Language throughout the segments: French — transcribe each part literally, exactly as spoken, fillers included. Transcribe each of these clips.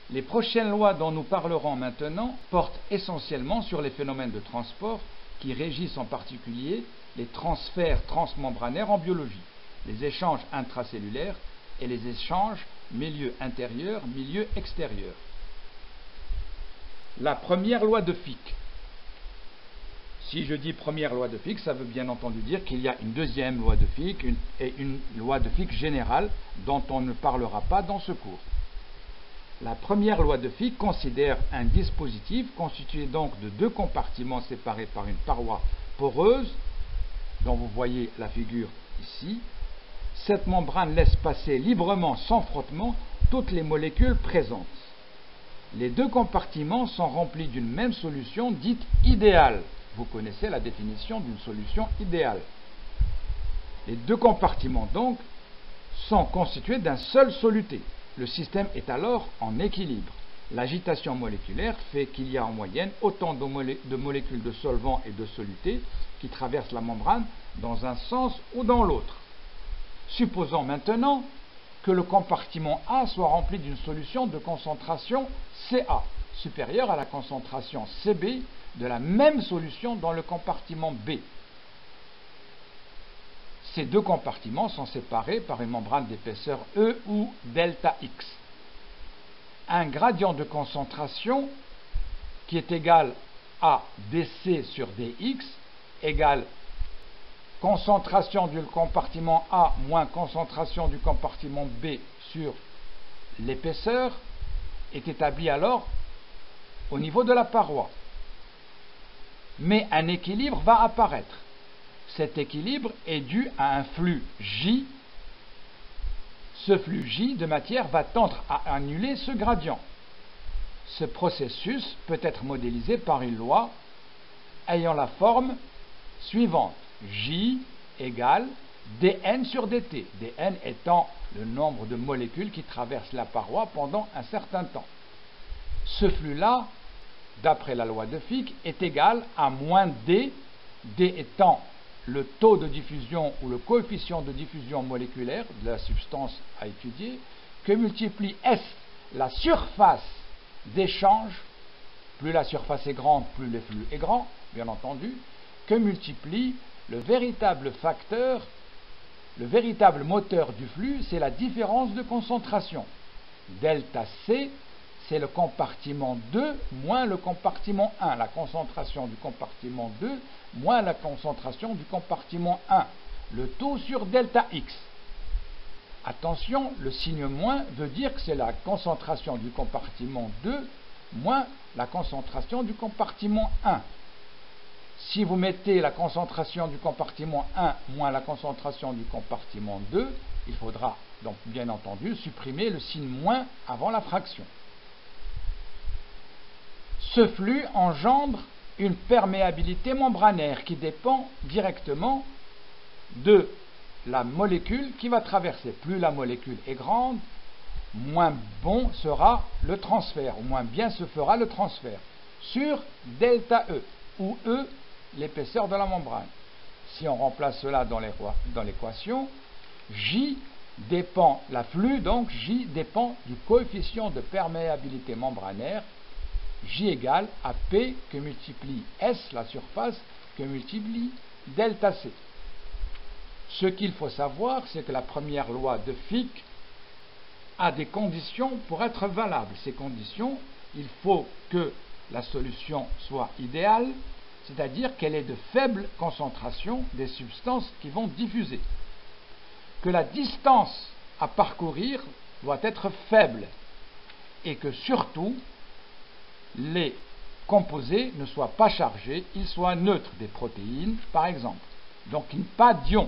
Les prochaines lois dont nous parlerons maintenant portent essentiellement sur les phénomènes de transport qui régissent en particulier les transferts transmembranaires en biologie, les échanges intracellulaires et les échanges milieu intérieur, milieu extérieur. La première loi de Fick. Si je dis première loi de Fick, ça veut bien entendu dire qu'il y a une deuxième loi de Fick une, et une loi de Fick générale dont on ne parlera pas dans ce cours. La première loi de Fick considère un dispositif constitué donc de deux compartiments séparés par une paroi poreuse, dont vous voyez la figure ici. Cette membrane laisse passer librement, sans frottement, toutes les molécules présentes. Les deux compartiments sont remplis d'une même solution dite idéale. Vous connaissez la définition d'une solution idéale. Les deux compartiments, donc, sont constitués d'un seul soluté. Le système est alors en équilibre. L'agitation moléculaire fait qu'il y a en moyenne autant de, molé de molécules de solvant et de soluté qui traversent la membrane dans un sens ou dans l'autre. Supposons maintenant que le compartiment A soit rempli d'une solution de concentration C A, supérieure à la concentration C B de la même solution dans le compartiment B. Ces deux compartiments sont séparés par une membrane d'épaisseur E ou delta X. Un gradient de concentration qui est égal à dC sur dx égale concentration du compartiment A moins concentration du compartiment B sur l'épaisseur est établi alors au niveau de la paroi. Mais un équilibre va apparaître. Cet équilibre est dû à un flux J. Ce flux J de matière va tendre à annuler ce gradient. Ce processus peut être modélisé par une loi ayant la forme suivante. J égale dN sur dt, dN étant le nombre de molécules qui traversent la paroi pendant un certain temps. Ce flux-là, d'après la loi de Fick, est égal à moins D, D étant le taux de diffusion ou le coefficient de diffusion moléculaire de la substance à étudier, que multiplie S, la surface d'échange, plus la surface est grande, plus le flux est grand, bien entendu, que multiplie le véritable facteur, le véritable moteur du flux, c'est la différence de concentration. Delta C, c'est le compartiment deux moins le compartiment un, la concentration du compartiment deux moins la concentration du compartiment un, le taux sur delta X. Attention, le signe moins veut dire que c'est la concentration du compartiment deux moins la concentration du compartiment un. Si vous mettez la concentration du compartiment un moins la concentration du compartiment deux, il faudra donc bien entendu supprimer le signe moins avant la fraction. Ce flux engendre une perméabilité membranaire qui dépend directement de la molécule qui va traverser. Plus la molécule est grande, moins bon sera le transfert, ou moins bien se fera le transfert, sur delta E, où E, l'épaisseur de la membrane. Si on remplace cela dans l'équation, J dépend, la flux donc, J dépend du coefficient de perméabilité membranaire, J égale à P que multiplie S, la surface, que multiplie delta C. Ce qu'il faut savoir, c'est que la première loi de Fick a des conditions pour être valable. Ces conditions, il faut que la solution soit idéale, c'est-à-dire qu'elle ait de faibles concentrations des substances qui vont diffuser. Que la distance à parcourir doit être faible et que surtout les composés ne soient pas chargés, ils soient neutres, des protéines par exemple. Donc pas d'ion.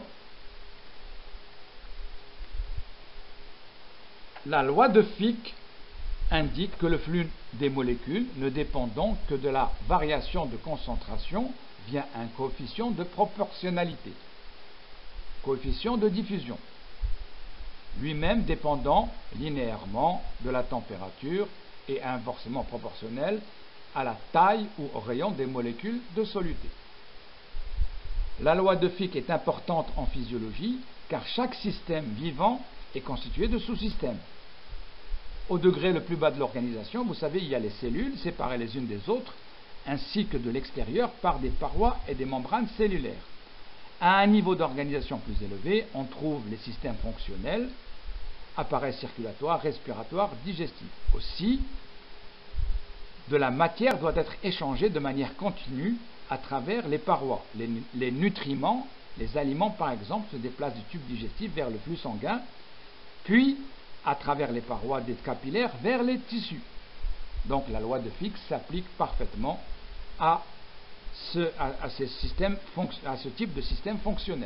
La loi de Fick indique que le flux des molécules ne dépend donc que de la variation de concentration via un coefficient de proportionnalité, coefficient de diffusion, lui-même dépendant linéairement de la température et inversement proportionnel à la taille ou au rayon des molécules de soluté. La loi de Fick est importante en physiologie car chaque système vivant est constitué de sous-systèmes. au degré le plus bas de l'organisation, vous savez, il y a les cellules séparées les unes des autres, ainsi que de l'extérieur par des parois et des membranes cellulaires. À un niveau d'organisation plus élevé, on trouve les systèmes fonctionnels, appareils circulatoires, respiratoires, digestifs. Aussi, de la matière doit être échangée de manière continue à travers les parois. Les, les nutriments, les aliments par exemple, se déplacent du tube digestif vers le flux sanguin, puis à travers les parois des capillaires vers les tissus. Donc la loi de Fick s'applique parfaitement à ce, à, à ces systèmes, à ce type de système fonctionnel.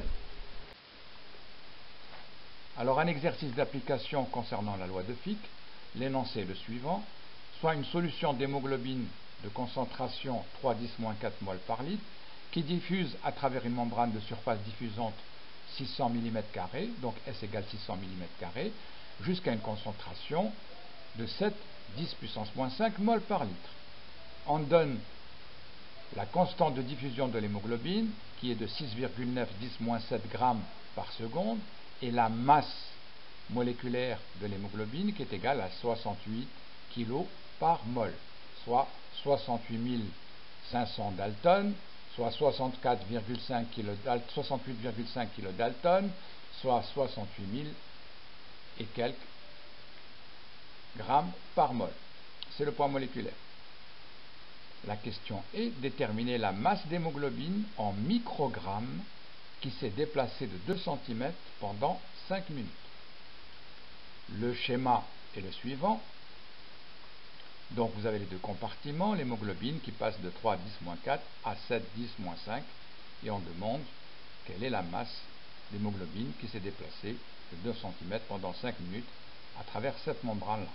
Alors un exercice d'application concernant la loi de Fick, l'énoncé est le suivant: soit une solution d'hémoglobine de concentration trois dix moins quatre mol par litre qui diffuse à travers une membrane de surface diffusante six cents millimètres carrés, donc S égale six cents millimètres carrés, jusqu'à une concentration de sept dix puissance moins cinq mol par litre. On donne la constante de diffusion de l'hémoglobine qui est de six virgule neuf dix moins sept grammes par seconde et la masse moléculaire de l'hémoglobine qui est égale à soixante-huit kilos par mol, soit soixante-huit mille cinq cents Dalton, soit soixante-quatre virgule cinq kilodalton, soixante-huit virgule cinq kilodalton, soit soixante-huit mille et quelques grammes par mol. C'est le poids moléculaire. La question est de déterminer la masse d'hémoglobine en microgrammes qui s'est déplacée de deux centimètres pendant cinq minutes. Le schéma est le suivant. Donc vous avez les deux compartiments, l'hémoglobine qui passe de trois dix moins quatre à sept dix moins cinq, et on demande quelle est la masse d'hémoglobine qui s'est déplacée de deux centimètres pendant cinq minutes à travers cette membrane-là.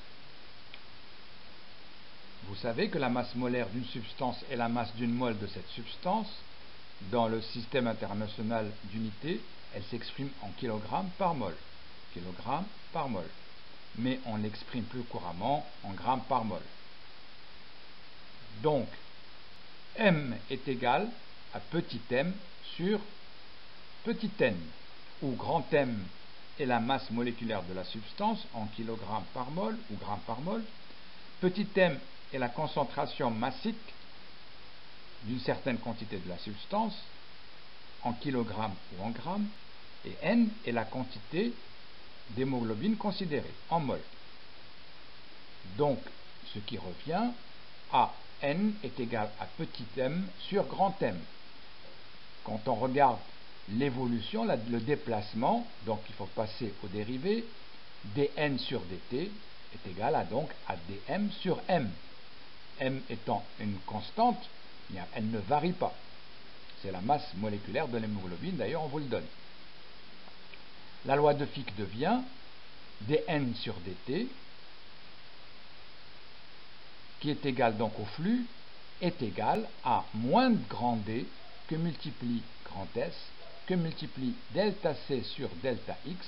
Vous savez que la masse molaire d'une substance est la masse d'une mole de cette substance. Dans le système international d'unités, elle s'exprime en kilogrammes par mol. Kilogrammes par mol. Mais on l'exprime plus couramment en grammes par mol. Donc, M est égal à petit m sur petit n, où grand M est la masse moléculaire de la substance en kilogrammes par mol ou grammes par mol. Petit m est la concentration massique d'une certaine quantité de la substance en kilogrammes ou en grammes, et n est la quantité d'hémoglobine considérée en mol. Donc, ce qui revient à n est égal à petit m sur grand M. Quand on regarde l'évolution, le déplacement, donc il faut passer au dérivé, dn sur dt est égal à donc à dm sur m. M étant une constante, elle ne varie pas. C'est la masse moléculaire de l'hémoglobine, d'ailleurs on vous le donne. La loi de Fick devient dn sur dt, qui est égal donc au flux, est égal à moins grand D que multiplie grand S, que multiplie delta C sur delta X.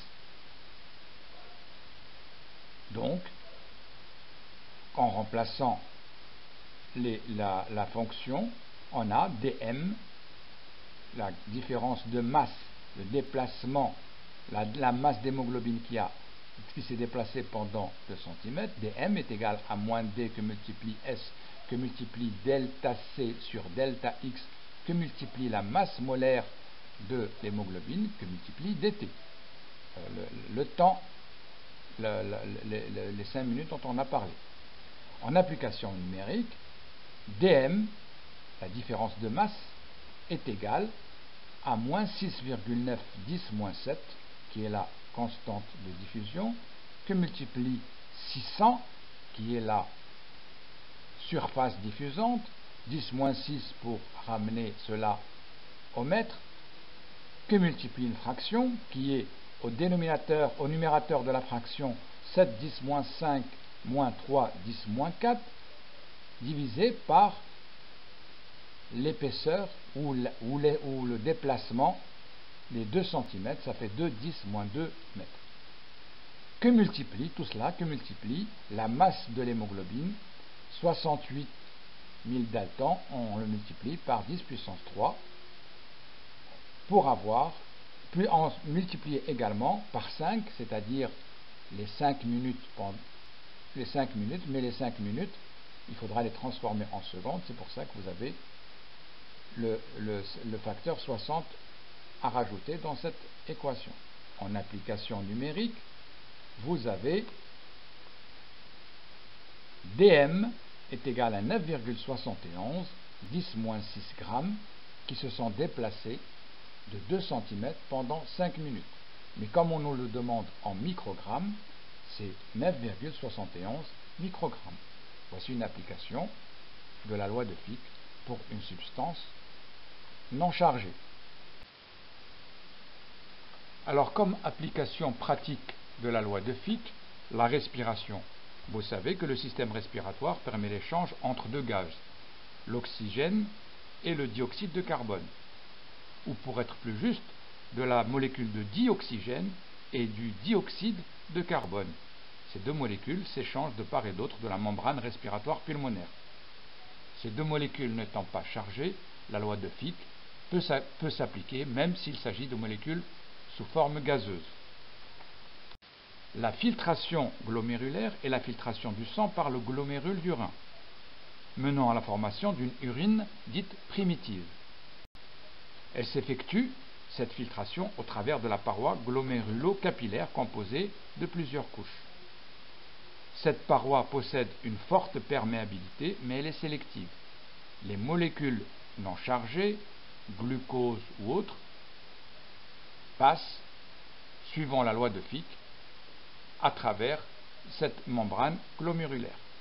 Donc, en remplaçant les, la, la fonction, on a dm, la différence de masse, le déplacement, la, la masse d'hémoglobine qui a qui s'est déplacée pendant deux centimètres, dm est égal à moins d que multiplie S, que multiplie delta C sur delta X, que multiplie la masse molaire de l'hémoglobine, que multiplie dt. Euh, le, le temps, le, le, le, les cinq minutes dont on a parlé. En application numérique, dm, la différence de masse, est égale à moins six virgule neuf dix moins sept, qui est la constante de diffusion, que multiplie six cents, qui est la surface diffusante, dix moins six pour ramener cela au mètre, que multiplie une fraction, qui est au dénominateur, au numérateur de la fraction sept dix moins cinq moins trois dix moins quatre, divisé par l'épaisseur ou, ou, ou le déplacement des deux centimètres, ça fait deux dix moins deux mètres. Que multiplie tout cela, que multiplie la masse de l'hémoglobine, soixante-huit mille Dalton, on le multiplie par dix puissance trois, pour avoir, puis en multiplier également par cinq, c'est-à-dire les cinq minutes les cinq minutes, mais les cinq minutes, il faudra les transformer en secondes. C'est pour ça que vous avez le, le, le facteur soixante à rajouter dans cette équation. En application numérique, vous avez D M est égal à neuf virgule soixante et onze, dix moins six grammes, qui se sont déplacés de deux centimètres pendant cinq minutes. Mais comme on nous le demande en microgrammes, c'est neuf virgule soixante et onze microgrammes. Voici une application de la loi de Fick pour une substance non chargée. Alors, comme application pratique de la loi de Fick, la respiration. Vous savez que le système respiratoire permet l'échange entre deux gaz, l'oxygène et le dioxyde de carbone, ou pour être plus juste, de la molécule de dioxygène et du dioxyde de carbone. Ces deux molécules s'échangent de part et d'autre de la membrane respiratoire pulmonaire. Ces deux molécules n'étant pas chargées, la loi de Fick peut s'appliquer même s'il s'agit de molécules sous forme gazeuse. La filtration glomérulaire est la filtration du sang par le glomérule d'urine, menant à la formation d'une urine dite primitive. Elle s'effectue, cette filtration, au travers de la paroi glomérulo-capillaire composée de plusieurs couches. Cette paroi possède une forte perméabilité, mais elle est sélective. Les molécules non chargées, glucose ou autres, passent, suivant la loi de Fick, à travers cette membrane glomérulaire.